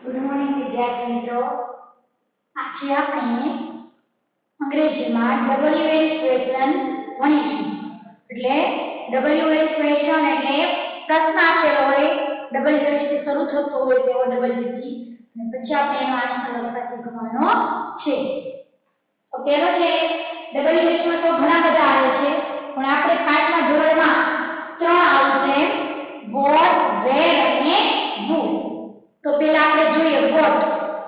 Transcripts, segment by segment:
Good morning વિદ્યાર્થી મિત્રો. આજે આપણે અંગ્રેજીમાં WH ક્વેશ્ચન ભણીશું. એટલે WH ક્વેશ્ચન એટલે પ્રશ્ન આપેલો હોય, WH થી શરૂ થતો હોય તેવો WH થી, અને પછી આપણે એનો આન્સર લખતા શીખવાનો છે. તો પહેલો છે WH માં તો ઘણા બધા આવે છે, પણ આપણે 5મા ધોરણમાં 3 આવશે: વોટ, વેર અને હુ. તો પહેલા આપણે જોઈએ વોટ.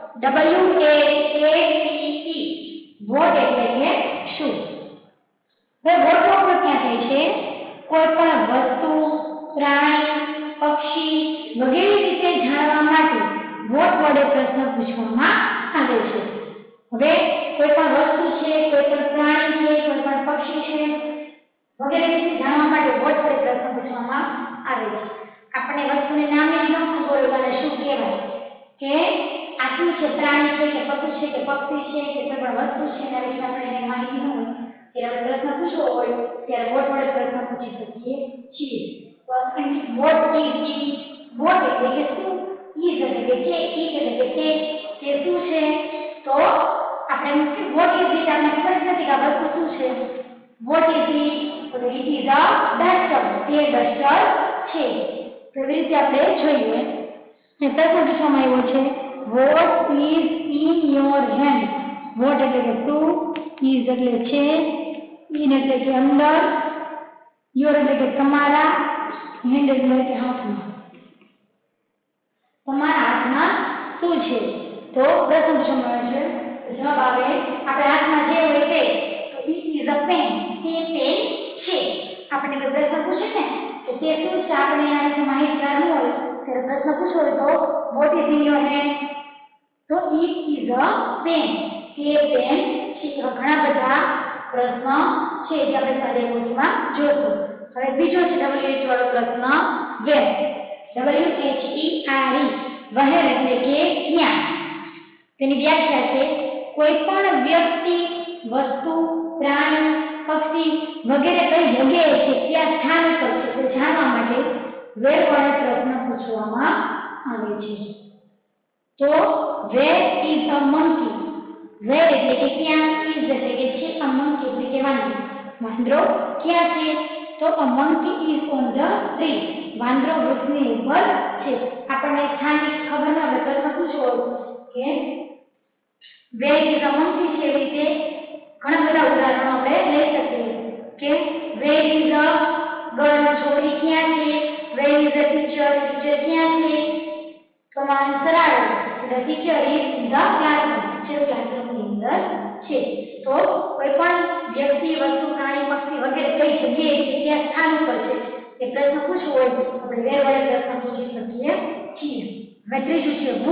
WHATE વોટ એટલે કે શું. હવે વોટ નો ઉપયોગ ક્યાં થાય છે? કોઈ પણ વસ્તુ, પ્રાણી, પક્ષી વગેરે વિશે જાણવા માટે વોટ વડે પ્રશ્ન પૂછવામાં આવે છે. હવે કોઈ પણ વસ્તુ છે, કોઈ પણ પ્રાણી છે, કોઈ પણ પક્ષી છે વગેરે વિશે જાણવા માટે વોટ વડે પ્રશ્ન પૂછવામાં આવે છે. આપણે વસ્તુને નામે ન ખબર હોય અને શું કહેવાય કે આ શું છે, પ્રાણી છે કે પશુ છે કે પક્ષી છે કે કોઈ પણ વસ્તુ છે એના વિશે આપણે માહિતી ન હોય ત્યારે પ્રશ્ન પૂછવો હોય ત્યારે વોટ વડે પ્રશ્ન પૂછી શકીએ છીએ. તો વોટ ઇઝ ઇટ. વોટ એટલે કે શું, ઇઝ એટલે કે છે, ઇટ એટલે કે તે શું છે. તો આપણે વોટ ઇઝ ઇટ આપણે ખબર જ નથી કે આ વસ્તુ શું છે. What is it? તો ઇટ ઇઝ અ ડસ્ટર. તે ડસ્ટર છે. તો એવી રીતે આપણે જોઈએ. પ્રશ્ન પૂછવામાં આવ્યો છે what is in your hand. What એટલે કે શું, ઇઝ એટલે છે, ઇન એટલે કે અંદર, યોર એટલે કે તમારા, હેન્ડ એટલે કે હાથમાં. તમારા હાથમાં શું છે? તો પ્રશ્ન પૂછવામાં આવે છે જવાબ આવે આપણે હાથમાં જે હોય તે. તો ઇટ ઇઝ અ પેન. તે પેન છે. આપણે કોઈ પ્રશ્ન પૂછે ને તો તે શું છે, આપણે એના વિશે માહિતગાર ન હોય ત્યારે પ્રશ્ન પૂછવો હોય તો what is in your hand? તો ઇટ ઇઝ અ પેન. તે પેન છે. ઘણા બધા પ્રશ્ન છે જે આપણે સ્વાધ્યાય જોશું. હવે બીજો છે WH વાળો પ્રશ્ન વેર. WHERE વહેર એટલે કે ક્યાં. તેની વ્યાખ્યા છે કોઈ પણ વ્યક્તિ, વસ્તુ, પ્રાણી, પક્ષી વગેરે કઈ જગ્યાએ છે ત્યાં સ્થાન પર છે તે જાણવા માટે વેર વડે પ્રશ્ન પૂછવામાં આવે છે. તો વેર ઇઝ અ મંકી. વેર એટલે કે ક્યાં, ઇઝ એટલે કે છે, અ મંકી એટલે કે વાંદરો ક્યાં છે? તો a monkey is on the tree. વાંદરો વૃક્ષની ઉપર છે. આપણને સ્થાનિક ખબર ન હોય પ્રશ્ન પૂછવો કે વેર ઇઝ અ મંકી છે, એવી રીતે ઘણા બધા ઉદાહરણો આપણે લઈ શકીએ કે વેર ઇઝ અ ગર્લ. છોકરી ક્યાં છે? Where is a teacher. Teacher ક્યાં છે? તો આન્સર આવે the teacher is in the classroom. Teacher ક્લાસરૂમની અંદર છે. તો કોઈ પણ વ્યક્તિ, વસ્તુ, પ્રાણી, પક્ષી વગેરે કઈ જગ્યાએ છે ત્યાં સ્થાન ઉપર છે એ પ્રશ્ન પૂછવો હોય તો આપણે વેર વડે પ્રશ્ન પૂછી શકીએ છીએ. હવે ત્રીજું છે who.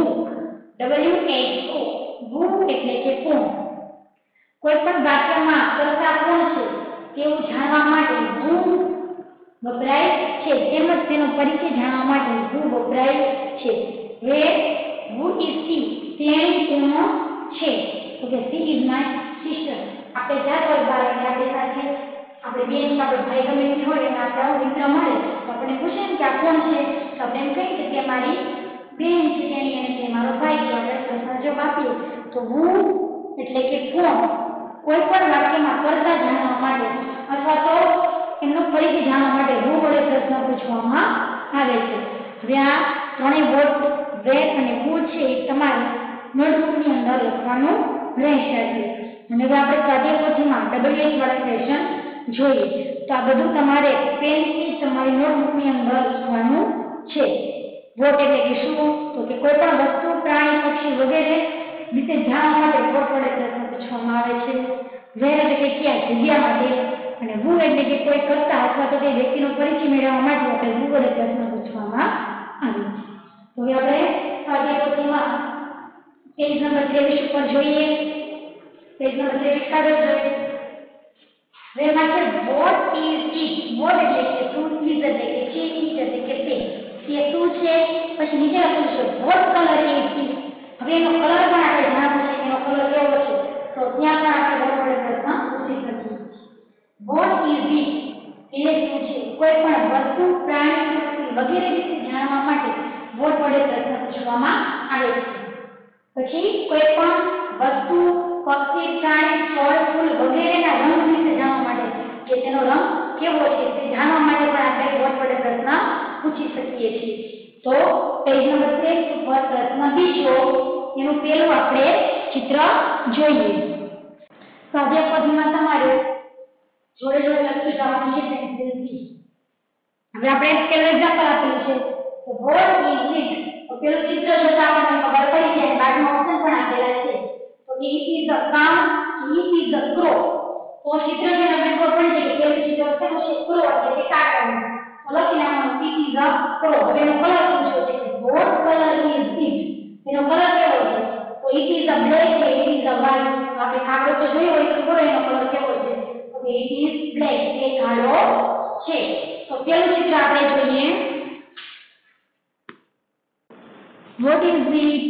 WHO. who એટલે કે કોણ. કોઈ પણ વાક્યમાં કર્તા કોણ છે તેવું જાણવા માટે who વપરાય છે. તેમજ તેનો પરિચય જાણવા માટે who વપરાય છે. હવે who is she. તેણી કોણ છે? તો કે she is my sister. આપણે જાત હોય બાર એટલે આપણી સાથે આપણે બેન કે આપણે ભાઈ ગમે તે હોય અને આપણે મિત્ર મળે તો આપણે પૂછે ને કે આ કોણ છે તો આપણે એમ કહીએ કે તે મારી બેન છે, તેણી અને તે મારો ભાઈ છે. આપણે પ્રશ્ન જવાબ આપીએ તો who એટલે કે કોણ. કોઈ પણ વાક્યમાં કર્તા જાણવા માટે અથવા તો એમનો પરિચય જાણવા માટે who વડે પ્રશ્ન પૂછવામાં આવે છે. હવે આ ત્રણેય વોટ, વેર અને who છે એ તમારે નોટબુકની અંદર લખવાનું રહેશે. અને હવે આપણે સ્વાધ્યાય પોથીમાં WH વાળા ક્વેશ્ચન જોઈએ. તો આ બધું તમારે પેનથી તમારી નોટબુકની અંદર લખવાનું છે. વોટ એટલે કે શું? તો કે કોઈ પણ વસ્તુ, પ્રાણી, પક્ષી વગેરે વિશે જાણવા માટે વોટ વડે પ્રશ્ન પૂછવામાં આવે છે. વેર એટલે કે ક્યાં, જગ્યા માટે. અને who એટલે કે કોઈ કર્તા અથવા તો તે વ્યક્તિનો પરિચય મેળવવા માટે આપણે who વડે પ્રશ્ન પૂછવામાં આવે છે. તો હવે આપણે સ્વાધ્યાય પોથીમાં પેજ નંબર 23 ઉપર જોઈએ. પેજ નંબર 23 કાગળ જોઈએ. હવે એમાં છે વોટ ઇઝ ઇટ. વોટ એટલે કે શું, ઇઝ એટલે કે છે, ઇટ એટલે કે તે શું છે. પછી નીચે લખેલું છે વોટ કલર ઇઝ ઇટ. હવે એનો કલર પણ આપણે જાણવું છે એનો કલર કેવો છે તો ત્યાં પણ આપણે વોટ વડે પ્રશ્ન પૂછી શકીએ. વોટ ઇઝ ઇટ એ શું છે? કોઈ પણ વસ્તુ, પ્રાણી, પક્ષી વગેરે વિશે જાણવા માટે વોટ વડે પ્રશ્ન પૂછવામાં આવે છે. પછી કોઈ પણ વસ્તુ, પક્ષી, પ્રાણી, ફળ, ફૂલ વગેરેના રંગ વિશે જાણવા માટે કે તેનો રંગ કેવો છે તે જાણવા માટે પણ આપણે વોટ વડે પ્રશ્ન પૂછી શકીએ છીએ. તો પેજ નંબર 23 ઉપર પ્રશ્ન બીજો એનું પહેલું આપણે ચિત્ર જોઈએ. સ્વાધ્યાય પોથીમાં તમારે જોડે જોડે લખી જવાનું છે પેન્સિલથી. હવે આપણે પહેલું એક્ઝામ્પલ આપેલું છે તો વોટ ઇઝ ઇટ. તો પેલું ચિત્ર જોતા આપણને ખબર પડી જાય, બાજુમાં ઓપ્શન પણ આપેલા છે. તો it is a cow, it is a crow. તો ચિત્ર જોઈને આપણે ખબર પડી જાય કે પેલું ચિત્ર કેવું છે, ક્રો એટલે કે કાગડાનું. તો લખી નાખવાનું ઇટ ઇઝ અ ક્રો. હવે એનો કલર પૂછ્યો છે કે વોટ કલર ઇઝ ઇટ. એનો કલર કેવો છે? તો ઇટ ઇઝ અ બ્લેક કે ઇટ ઇઝ અ વ્હાઇટ. આપણે કાગડો તો જોયો હોય તો ખબર એનો કલર કેવો છે. તો ઇટ ઇઝ બ્લેક એ કાળો છે. તો પેલું ચિત્ર આપણે જોઈએ. What is it?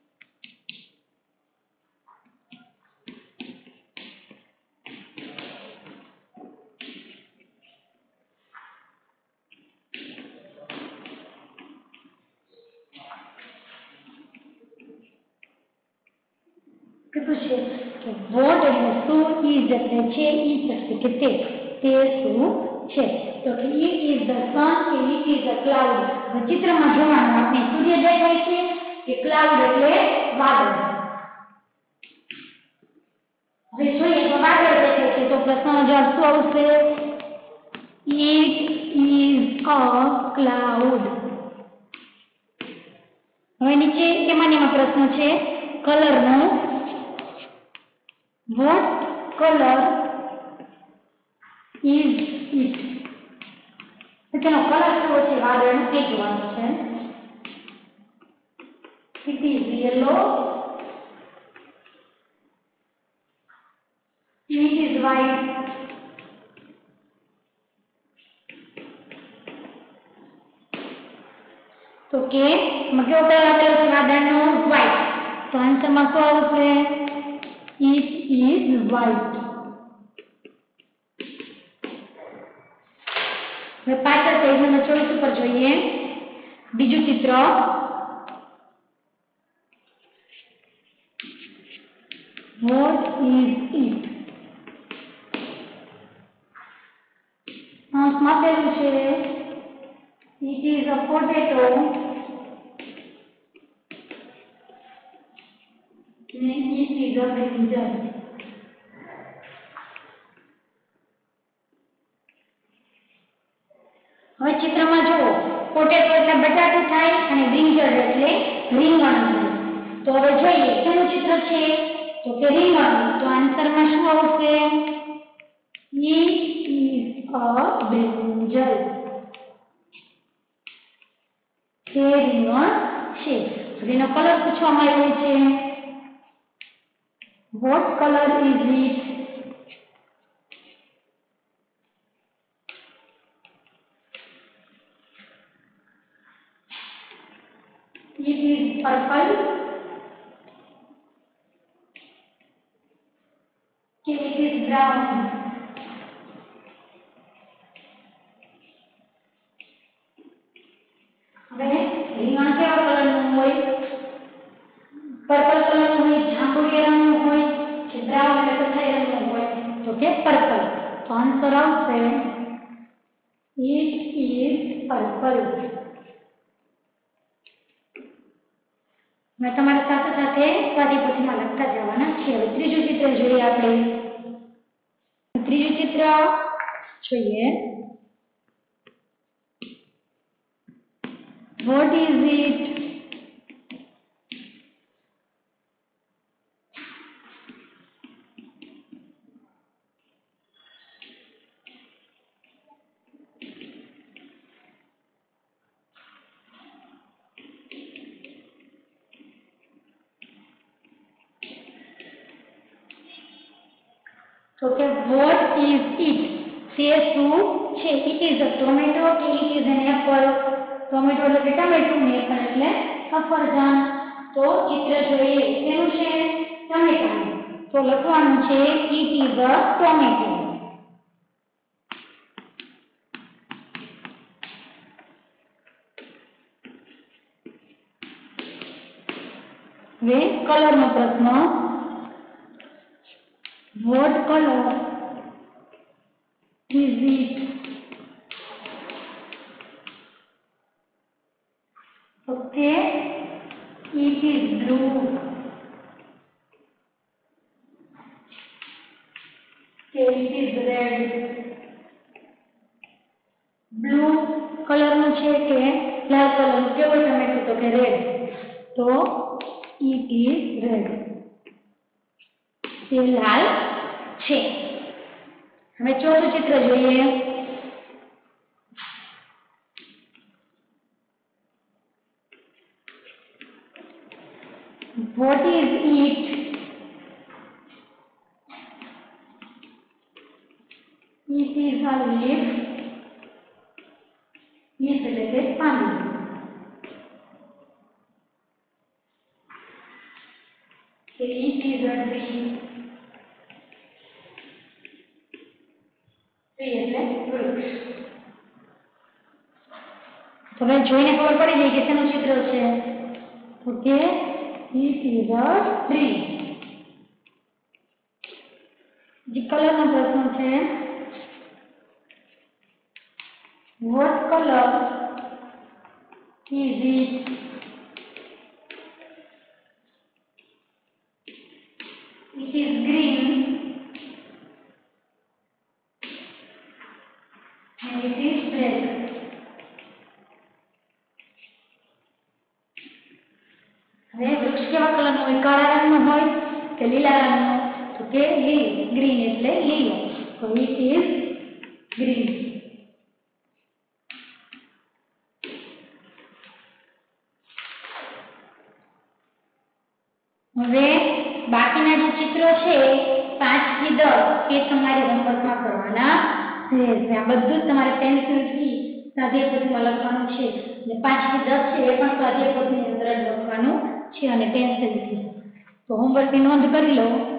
કેટલું છે કે વોટ એટલે શું, ઇઝ એટલે છે, ઇટ એટલે કે તે શું છે. તો કે ઇટ ઇઝ ધ સન કે ઇટ ઇઝ ધ ક્લાઉડ. ચિત્રમાં જોવાનું આપણે સૂર્ય દેખાય છે કે ક્લાઉડ એટલે વાદળ. હવે જોઈએ તો વાદળ દેખાય છે તો પ્રશ્નનો જવાબ શું આવશે? It is a cloud. હવે નીચે એમાં પ્રશ્ન છે કલરનો. What color is it? તેનો કલર કેવો છે વાદળનો તે જોવાનું છે. It is yellow. It is white. તો કે કેવો કલર આપેલો છે વાદળનો? white. તો આન્સરમાં શું આવશે? It is white. હવે પાછળ પેજ નંબર 24 ઉપર જોઈએ બીજું ચિત્ર. What is it? આપેલું છે it is a potato. It is a brinjal. હવે ચિત્રમાં જુઓ પોટેટો એટલે બટાટું થાય અને બ્રિંજલ એટલે રીંગણ થાય. તો હવે જોઈએ કેનું ચિત્ર છે તો કે રીંગણ. તો આન્સરમાં શું આવશે? It is a brinjal. તે રીંગણ છે. એનો કલર પૂછવામાં આવ્યો છે. What color is it? It is purple. It is brown. હવે રીંગણ કેવા કલરનું હોય? પર્પલ કલરનું હોય, જાંબુડિયા રંગનું હોય કે બ્રાઉન એટલે કથ્થાઈ રંગનું હોય? તો કે પર્પલ. તો આન્સર આવશે it is purple. મેં તમારી સાથે સાથે સ્વાધ્યાય પોથીમાં લખતા જવાના છે. હવે ત્રીજું ચિત્ર જોઈએ આપણે. ત્રીજું ચિત્ર જોઈએ. What is it? તો કે what is it? તે શું છે? It is a tomato કે it is an apple. Tomato એટલે ટમેટું ને એપલ એટલે સફરજન. તો ચિત્ર જોઈએ કેનું છે? ટમેટાનું. તો લખવાનું છે it is a tomato. હવે કલરનો પ્રશ્ન, what colour is it? Okay, it is blue. Okay, it is red. Blue કલરનું છે કે લાલ કલરનું? કેવું ટમેટું? તો કે રેડ. તો it is red. તે લાલ છે. હવે ચોથું ચિત્ર જોઈએ. What is it? It is a leaf. Leaf એટલે કે પાંદડું. It is a tree. Tree એટલે વૃક્ષ. તમે જોઈને ખબર પડી જાય કે શેનું ચિત્ર છે. Okay, it is a tree. જે કલરનો પ્રશ્ન છે, what color is it? It is green and it is black. હવે વૃક્ષ કેવા કલરનો હોય? કાળા રંગનો હોય કે લીલા રંગનો? તો કે લીલો. ગ્રીન એટલે લીલો. તો it is green. હવે બાકીના જે ચિત્રો છે 5 થી 10 એ તમારે હોમવર્કમાં કરવાના રહેશે. આ બધું જ તમારે પેન્સિલથી સ્વાધ્યાયપોથીમાં લખવાનું છે. અને 5 થી 10 છે એ પણ સ્વાધ્યાયપોથીની અંદર જ લખવાનું છે અને પેન્સિલથી. તો હોમવર્કની નોંધ કરી લો.